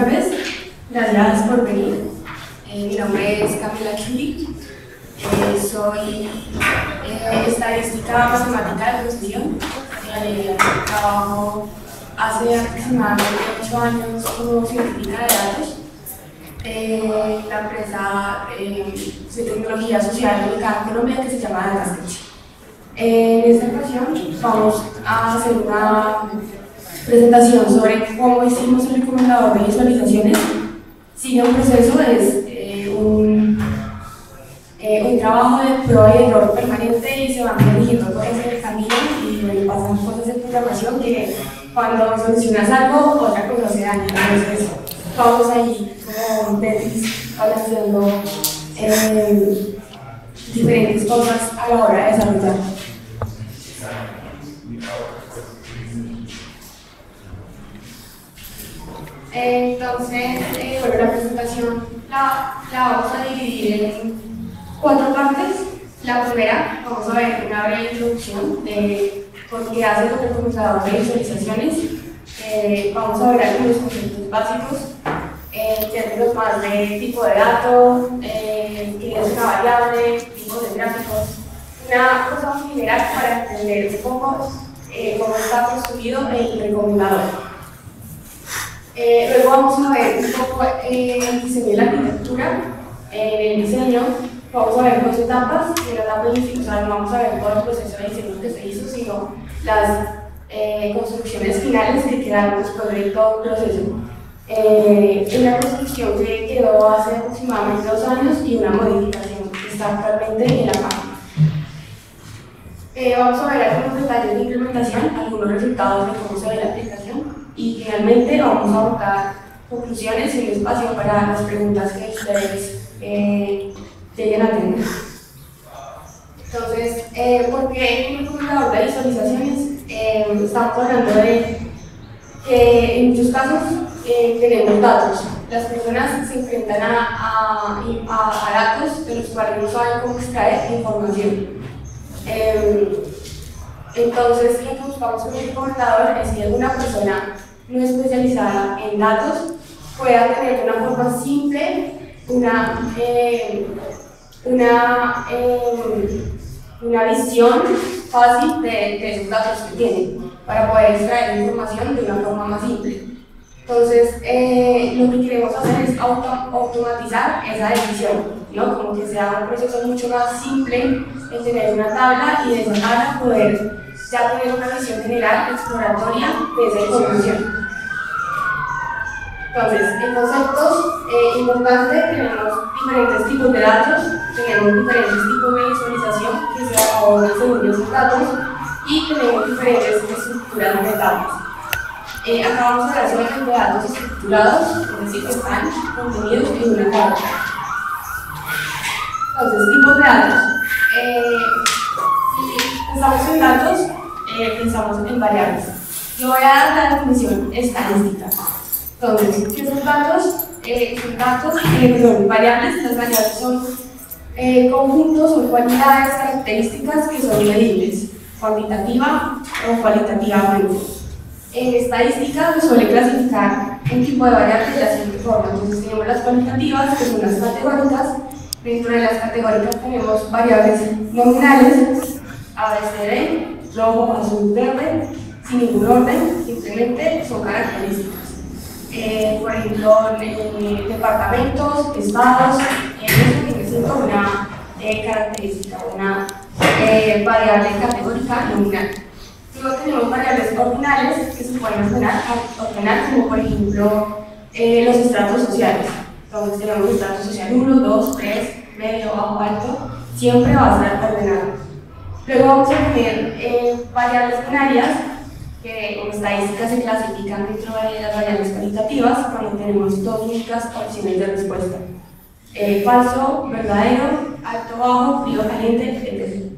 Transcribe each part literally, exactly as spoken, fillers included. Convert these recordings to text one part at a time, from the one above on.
tardes, gracias por venir. Eh, mi nombre es Camila Chuli, eh, soy eh, estadística matemática de profesión. Eh, trabajo hace aproximadamente ocho años como científica de datos. Eh, la empresa eh, de tecnología social ubicada en Colombia que se llama DataStitch. Eh, en esta ocasión vamos a hacer una presentación sobre cómo hicimos el recomendador de visualizaciones. Sigue un proceso, es eh, un, eh, un trabajo de prueba y error permanente y se van corrigiendo cosas en el camino y bueno, pasan cosas de programación que cuando solucionas algo, otra cosa se daña. Entonces vamos ahí como Tetris balanceando eh, diferentes cosas a la hora de desarrollar. Entonces, eh, bueno, la presentación la, la vamos a dividir en cuatro partes. La primera, vamos a ver una breve introducción de por qué hace el recomendador de visualizaciones. Eh, vamos a ver algunos conceptos básicos, en términos más de tipo de dato, eh, qué es una variable, tipos de gráficos, una cosa muy general para entender un poco eh, cómo está construido el recomendador. Eh, luego vamos a ver un poco eh, el diseño de la arquitectura. En el diseño vamos a ver dos etapas. En la etapa inicial, o sea, no vamos a ver todo el proceso de diseño que se hizo, sino las eh, construcciones finales que quedaron después de todo el proceso. Eh, una construcción que quedó hace aproximadamente dos años y una modificación que está actualmente en la página. Eh, vamos a ver algunos detalles de implementación, algunos resultados de cómo se ve la aplicación. Y finalmente vamos a abocar conclusiones y un espacio para las preguntas que ustedes eh, lleguen a tener. Entonces, eh, ¿por qué en un recomendador de visualizaciones? Eh, estamos hablando de que en muchos casos eh, tenemos datos. Las personas se enfrentan a, a, a, a datos de los cuales no saben cómo extraer información. Eh, entonces, lo que buscamos con el recomendador es que alguna persona no especializada en datos pueda tener de una forma simple una, eh, una, eh, una visión fácil de, de esos datos que tienen para poder extraer información de una forma más simple. Entonces, eh, lo que queremos hacer es auto automatizar esa decisión, ¿no? Como que sea un proceso mucho más simple en tener una tabla y de esa tabla poder ya tener una visión general exploratoria de esa información. Entonces, en conceptos eh, importantes tenemos diferentes tipos de datos, tenemos diferentes tipos de visualización que se abonan según esos datos y tenemos diferentes estructuras de datos. Eh, acá vamos a hablar solamente de datos estructurados, es decir, que están contenidos en una tabla. Entonces, tipos de datos. Eh, si pensamos en datos, eh, pensamos en variables. Yo voy a dar la definición estadística. Entonces, ¿qué son datos? Eh, son datos, eh, son variables. Las variables son eh, conjuntos o cualidades, características que son medibles, cuantitativa o cualitativamente. En estadística se suele clasificar un tipo de variables de la siguiente forma. Entonces, tenemos las cualitativas, que son las categóricas. Dentro de las categóricas tenemos variables nominales, A, B, C, D, rojo, azul, verde, sin ningún orden, simplemente son características. Eh, por ejemplo, eh, departamentos, estados, eh, eso tiene siendo una eh, característica, una eh, variable categórica nominal. Luego tenemos variables ordinales que se pueden ordenar, ordenar como por ejemplo eh, los estratos sociales. Entonces tenemos estrato social uno, dos, tres, medio, bajo, alto, siempre va a estar ordenado. Luego vamos a tener eh, variables binarias que en estadística se clasifican dentro de las variables cualitativas cuando tenemos dos únicas opciones de respuesta. Eh, falso, verdadero, alto, bajo, frío, caliente, etcétera.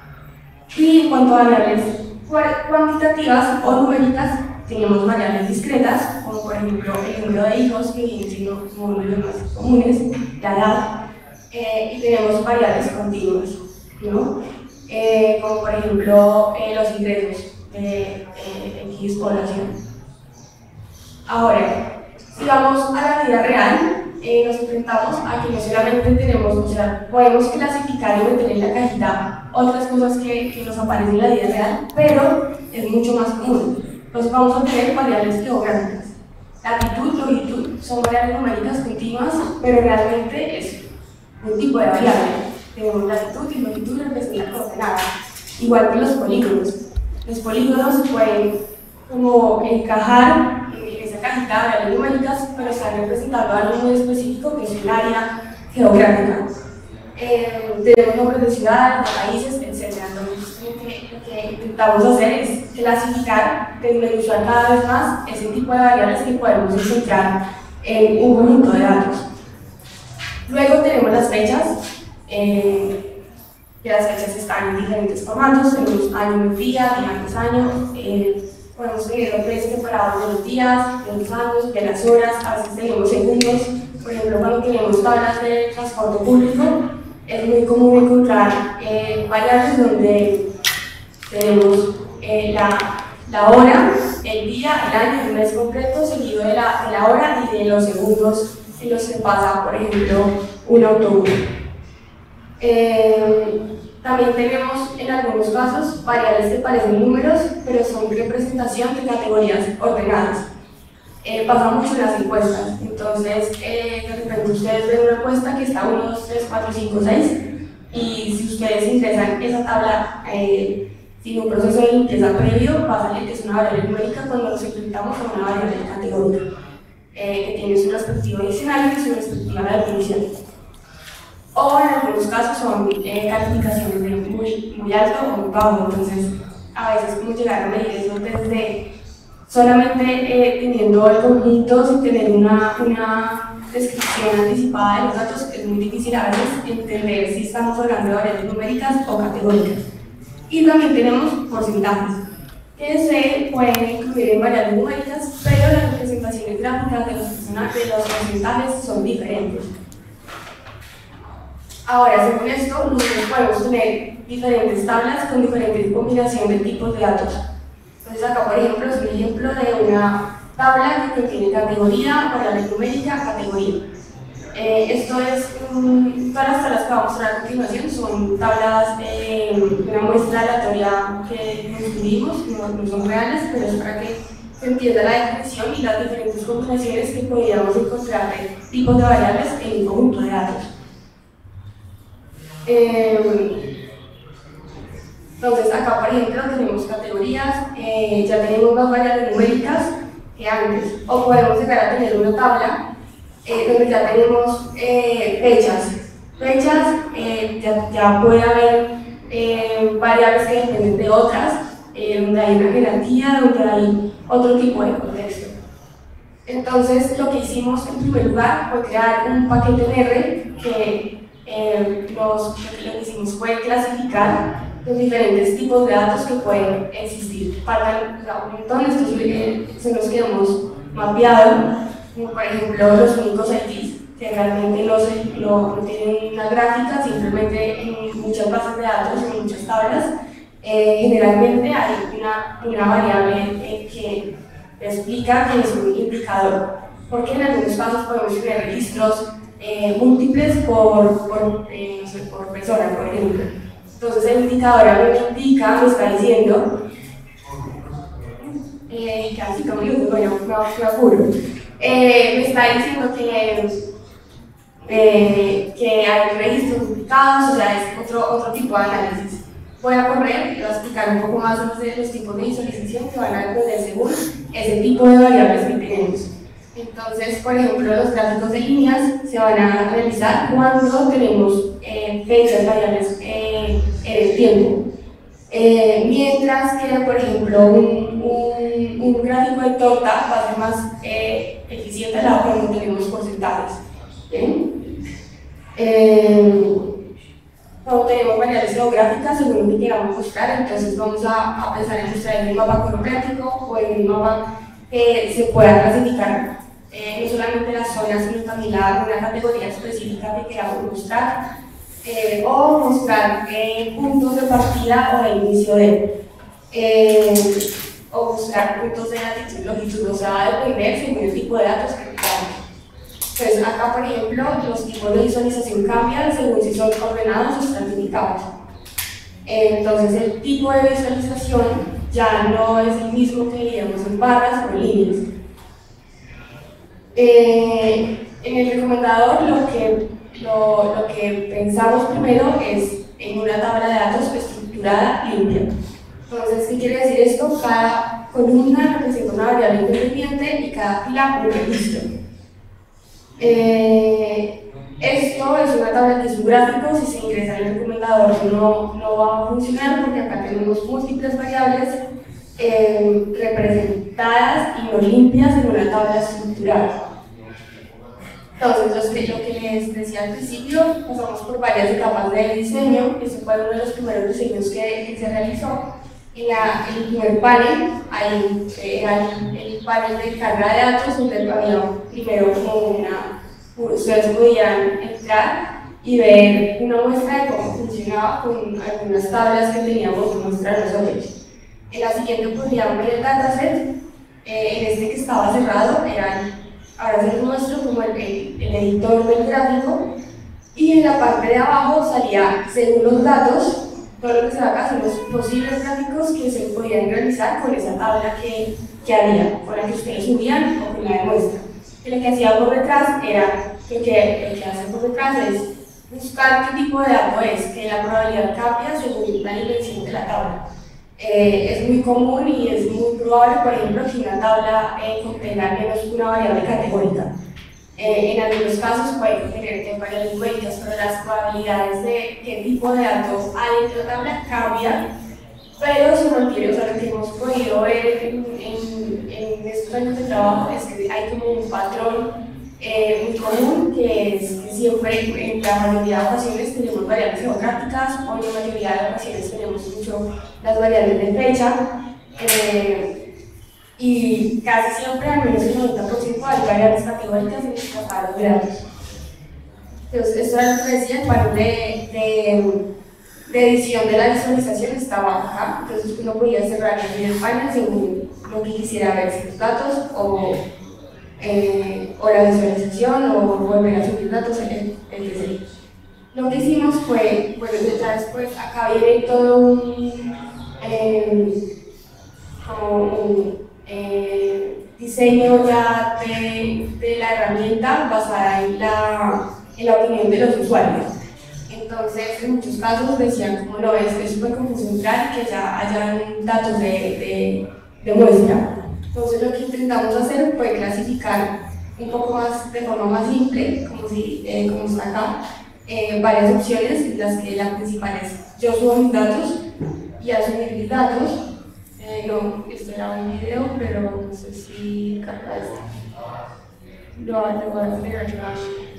Y en cuanto a variables cuantitativas o numéricas, tenemos variables discretas, como por ejemplo el número de hijos, que viene siendo uno de los más comunes, la edad, eh, y tenemos variables continuas, ¿no? Eh, como por ejemplo eh, los ingresos de eh, X población. Ahora, Si vamos a la vida real, eh, nos enfrentamos a que no solamente tenemos, o sea, podemos clasificar y meter en la cajita otras cosas que, que nos aparecen en la vida real, pero es mucho más común. Entonces vamos a tener variables geográficas. Latitud, longitud son variables numéricas continuas, pero realmente es un tipo de variable. Tenemos latitud y longitud representan coordenadas, igual que los polígonos. Los polígonos se pueden como encajar en esa cajita de variables numéricas, pero están representando algo muy específico que es un área geográfica. Eh, tenemos nombres de ciudades, de países, etcétera. Entonces, lo que, lo que intentamos hacer es clasificar, desmenuzar cada vez más ese tipo de variables que podemos encontrar en un conjunto de datos. Luego tenemos las fechas, eh, que las fechas están en diferentes formatos, tenemos año, mes, día, día, mes, año, eh, podemos tener los meses separados de los días, de los años, de las horas, a veces tenemos segundos. Por ejemplo, cuando tenemos tablas de transporte público, es muy común encontrar eh, variables donde tenemos eh, la, la hora, el día, el año, el mes completo, seguido de la, de la hora y de los segundos en los que pasa, por ejemplo, un autobús. Eh, también tenemos en algunos casos variables que parecen números, pero son representación de categorías ordenadas. Eh, pasa mucho en las encuestas, entonces eh, de repente ustedes ven una encuesta que está uno, dos, tres, cuatro, cinco, seis, y si ustedes ingresan esa tabla eh, sin un proceso de limpieza previo, va a salir que es una variable numérica cuando nos enfrentamos a una variable categórica, eh, que tiene su respectivo diccionario y su respectiva definición. O en algunos casos son eh, calificaciones de muy, muy alto o muy bajo, entonces a veces como llegar a medir eso desde solamente eh, teniendo el conjunto sin tener una, una descripción anticipada de los datos es muy difícil a veces entender si estamos hablando de variables numéricas o categóricas. Y también tenemos porcentajes que se pueden incluir en variables numéricas, pero las representaciones gráficas de los, de los porcentajes son diferentes. Ahora, según esto, nosotros podemos tener diferentes tablas con diferentes combinaciones de tipos de datos. Entonces acá, por ejemplo, es un ejemplo de una tabla que contiene categoría, variable numérica, categoría. Eh, esto es, um, todas las tablas que vamos a mostrar a continuación son tablas de eh, una muestra aleatoria que construimos, no, no son reales, pero es para que se entienda la definición y las diferentes combinaciones que podríamos encontrar de tipos de variables en un conjunto de datos. Eh, Entonces, acá, por ejemplo, tenemos categorías, eh, ya tenemos más variables numéricas que antes, o podemos llegar a tener una tabla eh, donde ya tenemos eh, fechas. Fechas, eh, ya, ya puede haber eh, variables que dependen de otras, eh, donde hay una jerarquía, donde hay otro tipo de contexto. Entonces, lo que hicimos en primer lugar fue crear un paquete en R que eh, nos, lo que hicimos fue clasificar los diferentes tipos de datos que pueden existir. Para o sea, un montón, estos eh, se nos quedamos mapeados, como por ejemplo los únicos I Ds, que realmente no, se, no, no tienen una gráfica, simplemente en muchas bases de datos, en muchas tablas, eh, generalmente hay una, una variable eh, que explica que es un indicador, porque en algunos casos podemos tener registros eh, múltiples por, por, eh, no sé, por persona, por ejemplo. Entonces el indicador a mí me indica, me está diciendo, eh, casi como yo, bueno, me, me apuro, eh, me está diciendo que, eh, que hay registros duplicados, o sea, es otro, otro tipo de análisis. Voy a correr y voy a explicar un poco más de los tipos de visualización que van a depender según ese tipo de variables que tenemos. Entonces, por ejemplo, los gráficos de líneas se van a realizar cuando tenemos eh, fechas variables eh, en el tiempo. Eh, mientras que, por ejemplo, un, un, un gráfico de torta va a ser más eh, eficiente a la hora cuando tenemos porcentajes. ¿Bien? Eh, cuando tenemos variables geográficas, según lo que queramos mostrar, entonces vamos a, a pensar en mostrar en un mapa cromático o en un mapa que se pueda clasificar. Eh, no solamente las zonas, sino también la, una categoría específica que queramos mostrar, eh, o mostrar eh, puntos de partida o de inicio de, eh, o mostrar puntos de latitud y longitud, o sea, va a depender según el tipo de datos que queramos Entonces, acá, por ejemplo, los tipos de visualización cambian según si son ordenados o estratificados. Entonces, el tipo de visualización ya no es el mismo que veíamos en barras o en líneas. Eh, en el recomendador, lo que, lo, lo que pensamos primero es en una tabla de datos estructurada limpia. Entonces, ¿qué quiere decir esto? Cada columna representa una variable independiente y cada fila un registro. Eh, esto es una tabla que es un gráfico. Si se ingresa en el recomendador no, no va a funcionar porque acá tenemos múltiples variables eh, representadas y no limpias en una tabla estructurada. Entonces, lo que les decía al principio, pasamos por varias etapas de diseño. Este fue uno de los primeros diseños que, que se realizó. En, la, en el primer panel, ahí era el, el panel de carga de datos, donde había primero como una, ustedes podían entrar y ver una muestra de cómo funcionaba con algunas tablas que teníamos que mostrar nosotros. En la siguiente podrían ver el dataset. Eh, en este que estaba cerrado, eran, ahora se les muestro como el, el, el editor del gráfico, y en la parte de abajo salía, según los datos, todo lo que se va acá son los posibles gráficos que se podían realizar con esa tabla que, que había, con la que ustedes subían o con la de muestra. Y lo que hacía por detrás era, lo que, lo que hace por detrás es buscar qué tipo de dato es, que la probabilidad cambia según la dimensión de la tabla. Eh, es muy común y es muy probable, por ejemplo, que una tabla eh, contenga al menos una variable categórica. Eh, en algunos casos puede contener que variables numéricas, pero las probabilidades de qué tipo de datos hay en la tabla cambian, pero se mantiene. O sea, lo que hemos podido ver en, en, en estos años de trabajo es que hay como un patrón eh, muy común, que es que siempre, en la mayoría de ocasiones, tenemos variables geográficas, o en la mayoría de ocasiones tenemos mucho las variables de fecha. Eh, Y casi siempre, al menos el noventa por ciento, hay variables categóricas en los catálogos de datos. Entonces, esto era lo que decía, el panel de, de, de edición de la visualización estaba acá. Entonces, uno podía cerrar el panel según lo que quisiera ver, si los datos o, eh, o la visualización, o volver a subir datos, etcétera. Lo que hicimos fue, bueno, ya después, acá viene todo un, eh, como un Eh, diseño ya de, de la herramienta basada en la, en la opinión de los usuarios. Entonces, en muchos casos decían, como no, es es súper central que ya hayan datos de, de, de muestra. Entonces, lo que intentamos hacer fue clasificar un poco más, de forma más simple, como, si, eh, como está acá, eh, varias opciones, en las que la principal es yo subo mis datos, y al subir mis datos, Eh, no, esto era un video, pero no sé si carga esto. Lo, lo voy a agregar acá.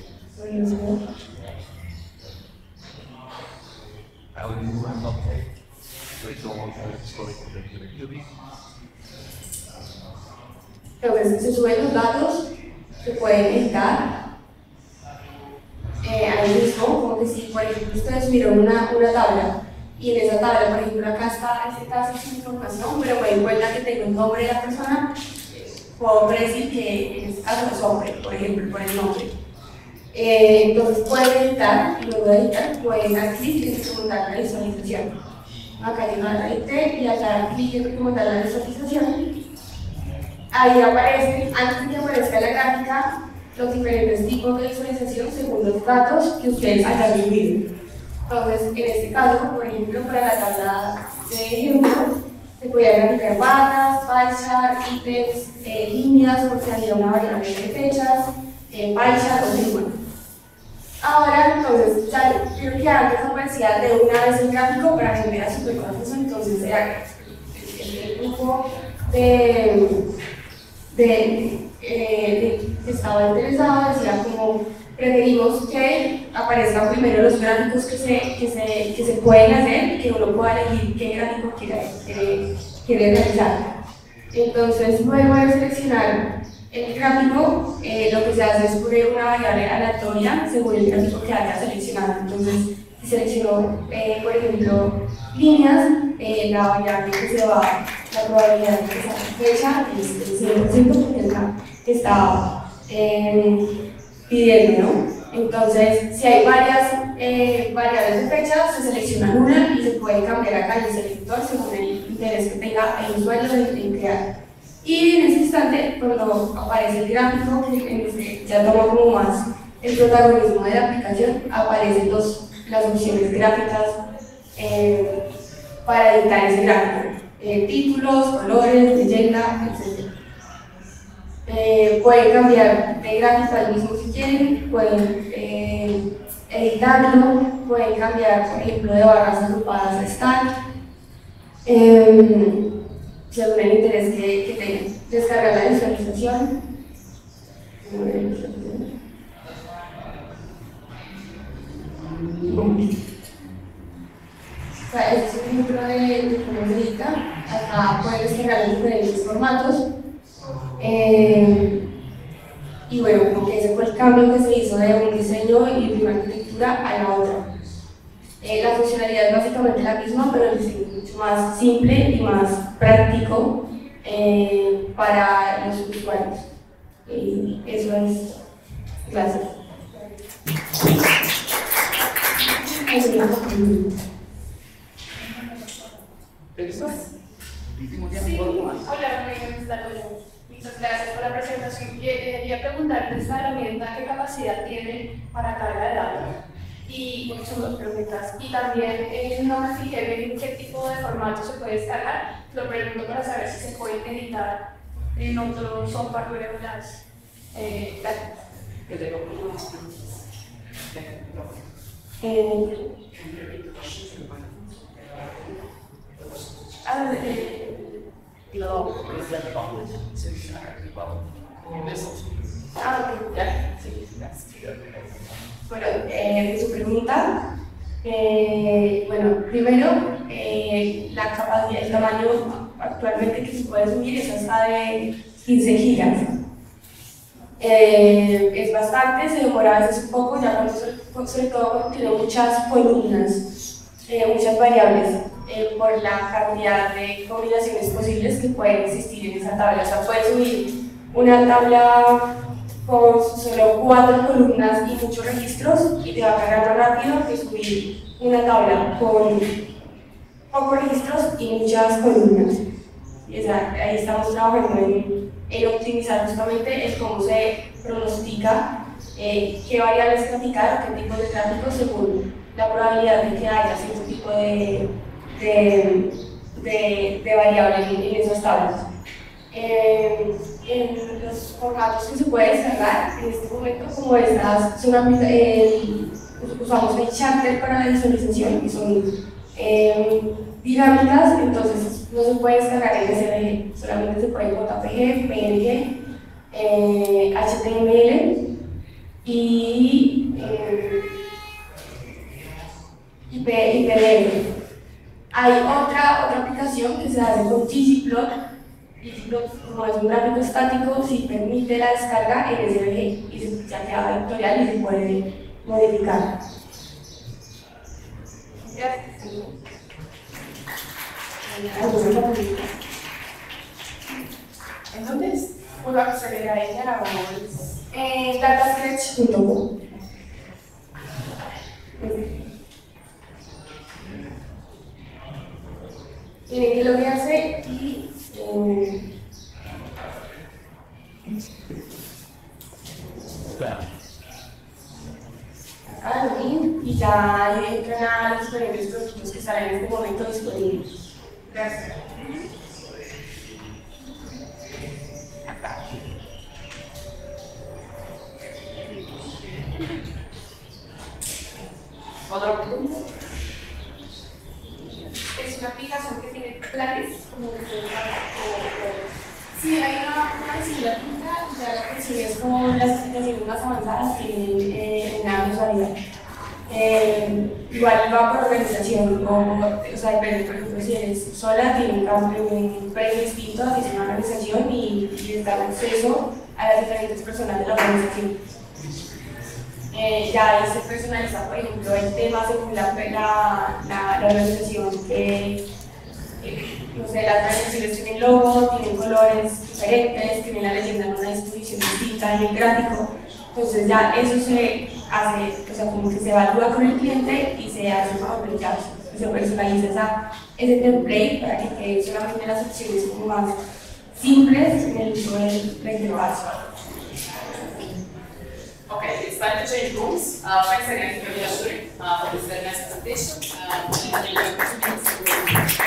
Entonces, se suben los datos, se pueden editar. Eh, ahí mismo, como que si, por ejemplo, ustedes subieron una, una tabla, y en esa tabla, por ejemplo, acá está este caso sin información, pero me doy cuenta que tengo el nombre de la persona, puedo decir que en este caso es hombre, por ejemplo, por el nombre. Eh, entonces pueden editar, y luego de editar pueden dar clic en recomendar la visualización. Acá yo la edité y al dar clic en recomendar la visualización, ahí aparecen, antes de que aparezca la gráfica, los diferentes tipos de visualización según los datos que ustedes hayan subido. Entonces, en este caso, por ejemplo, para la tabla de ejemplo, se podían aplicar barras, pie chart, ítems, eh, líneas, porque había una variable de fechas, eh, pie chart o símbolo. Ahora, entonces, ya creo que antes aparecía de una vez el gráfico para que era súper confuso, entonces era el, el grupo de, de, eh, de que estaba interesado, decía como preferimos que aparezcan primero los gráficos que se, que se, que se pueden hacer y que uno pueda elegir qué gráfico quiere, quiere, quiere realizar. Entonces, luego de seleccionar el gráfico, eh, lo que se hace es poner una variable aleatoria según el gráfico que haya seleccionado. Entonces, si seleccionó, eh, por ejemplo, líneas, eh, la variable que se va, la probabilidad de que esa fecha es el cien por ciento porque es la que está eh, pidiendo, ¿no? Entonces, si hay varias eh, variables de fecha, se selecciona una y se puede cambiar acá en el selector según el interés que tenga el usuario en, en crear. Y en ese instante, cuando aparece el gráfico, que en este ya toma como más el protagonismo de la aplicación, aparecen los, las opciones gráficas eh, para editar ese gráfico. Eh, títulos, colores, leyenda, etcétera. Eh, pueden cambiar de gráfico al mismo si quieren, pueden eh, editarlo, pueden cambiar, por ejemplo, de barras agrupadas a stack, eh, según el interés que, que tengan. Descargar la visualización. O sea, este es un ejemplo de, de cómo se edita. Acá pueden descargar en diferentes formatos. Eh, y bueno, como que ese fue el cambio que se hizo de un diseño y de una arquitectura a la otra. Eh, la funcionalidad es básicamente la misma, pero el diseño es mucho más simple y más práctico eh, para los usuarios. Y eso es. Gracias. Sí, hola, me gusta Muchas gracias por la presentación. Quería preguntar esta herramienta qué capacidad tiene para carga de datos. Y bueno, son dos preguntas. Y también eh, no me fijé bien en qué tipo de formato se puede descargar. Lo pregunto para saber si se puede editar en otro software regular. Eh, gracias. Eh, ah, eh, Ah, ok, ya, sí, gracias. Bueno, eh, su pregunta, eh, bueno, primero, eh, la capacidad, el tamaño actualmente que se puede subir es hasta de quince gigas. Eh, es bastante, se demora a veces un poco, ya cuando, sobre todo cuando tiene muchas columnas, eh, muchas variables, eh, por la cantidad de combinaciones posibles que pueden existir en esa tabla. O sea, puedes subir una tabla con solo cuatro columnas y muchos registros y te va a cargar más rápido que subir una tabla con pocos registros y muchas columnas. Y, o sea, ahí estamos trabajando en, en optimizar justamente el cómo se pronostica eh, qué variables graficar, qué tipos de gráficos según la probabilidad de que haya cierto tipo de, de, de, de variables en, en esas tablas. Eh, en los formatos que se puede descargar en este momento, como estas, son, eh, usamos el Charter para la visualización y son eh, dinámicas, entonces no se puede descargar en S V G, solamente se puede en J P G, P N G, eh, H T M L y, eh, y P D F. Hay otra, otra aplicación que se hace con ggplot. Como es un gráfico estático, sí permite la descarga en S V G y ya queda vectorial y se puede modificar. ¿En dónde es? ¿Puedo acceder a ella o es? En datasketch punto com. Tienen que loguearse y eh, acá login y ya entran a los diferentes productos que están en este momento disponibles. Gracias. ¿Otra pregunta? Es una aplicación que tiene planes como que se Sí, hay una, una legislatura, ya la que sí es como las aplicaciones más avanzadas tienen eh, una mensualidad. Eh, igual va por organización, o, o sea, depende, por ejemplo, si eres sola, tiene un, cambio, un precio distinto, así es una organización y, y les da acceso a las diferentes personas de la organización. Eh, ya ahí se personaliza, por ejemplo, el tema según la, la, la, la organización. Eh, eh, no sé, las organizaciones tienen logo, tienen colores diferentes, tienen la leyenda en una disposición distinta en el gráfico. Entonces ya eso se hace, o sea, como que se evalúa con el cliente y se hace como ya se personaliza esa, ese template para que queden solamente las opciones como más simples en el uso de la interfaz. Okay, it's time to change rooms. Uh, thanks again for the uh, for this very nice presentation. Uh,